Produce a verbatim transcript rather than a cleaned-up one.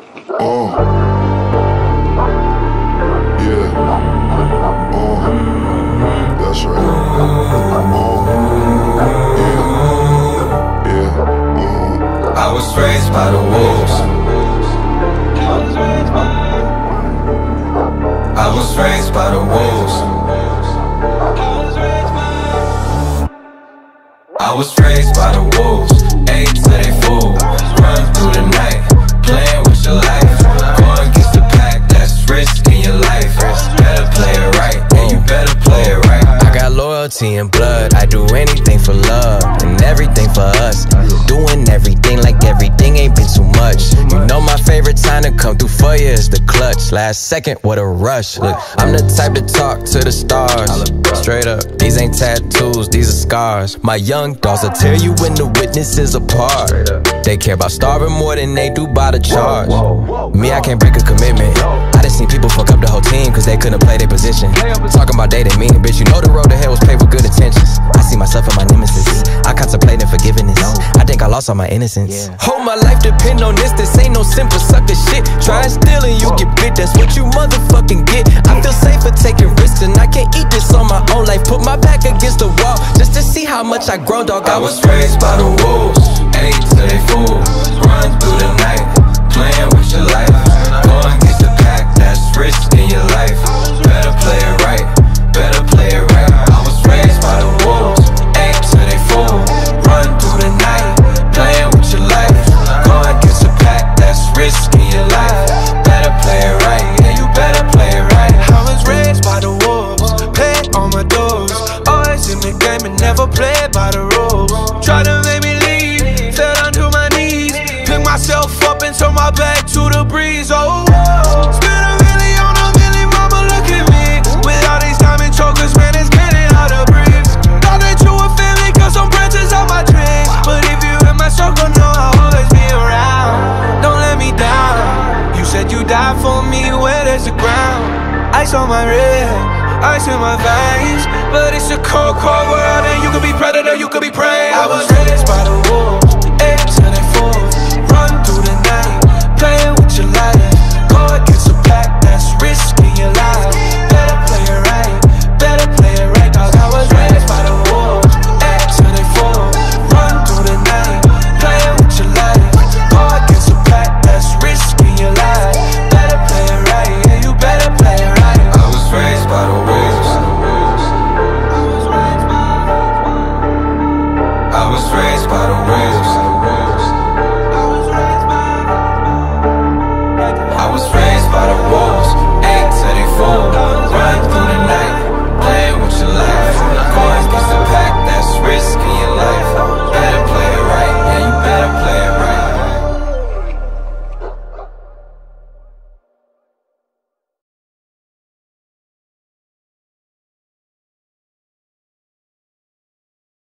Oh, yeah, oh, that's right. Oh, yeah, yeah, oh. I was raised by the wolves. I was raised by I was raised by the wolves. I was raised by the wolves. Ate till they fool. Run through the night, playing with your life. Going against the pack, that's risking your life. Better play it right, and you better play it right. I got loyalty and blood. I do anything for love and everything for us. Doing everything like everything ain't been too much. You know my favorite time to come through for you is the clutch. Last second, what a rush. Look, I'm the type to talk to the stars. Straight up, these ain't tattoos, these are scars. My young dogs will tear you when the witnesses apart. They care about starving more than they do by the charge. Me, I can't break a commitment. I done seen people fuck up the whole team cause they couldn't play their position. Talking about dating me, bitch, you know the road to hell was paved with good intentions. I see myself in my nemesis. I contemplating forgiveness. I think I lost all my innocence. Whole my life depend on this. This ain't no simple sucker shit. Try and steal and you get bit. That's what you motherfucking get. I feel safer taking risks and I can't eat this on my own life. Put my back against the wall just to see how much I grow, dog. I was raised by the wolves. Ate till they fool. Run through the night, playing with your life. Going against the pack, that's risking your life. Better play it right, better play it right. I was raised by the wolves. Ate till they fool. Run through the night, playing with your life. Going against the pack, that's risking your life. Better play it right, yeah, you better play it right. I was raised by the wolves, paid on my dues. Always in the game and never played by the rules. Try to make me leave, fell down to my knees. Pick myself up and turn my back to the breeze. Oh, spend a million on a million, mama, look at me. With all these diamond chokers, man, it's getting hard to breathe. Thought that you were family, cause some branches on my dreams. But if you in my circle, know I'll always be around. Don't let me down. You said you died for me, where there's the ground. Ice on my wrist, ice in my veins. But it's a cold, cold world, and you could be predator, you could be prey. I was raised by the wolves.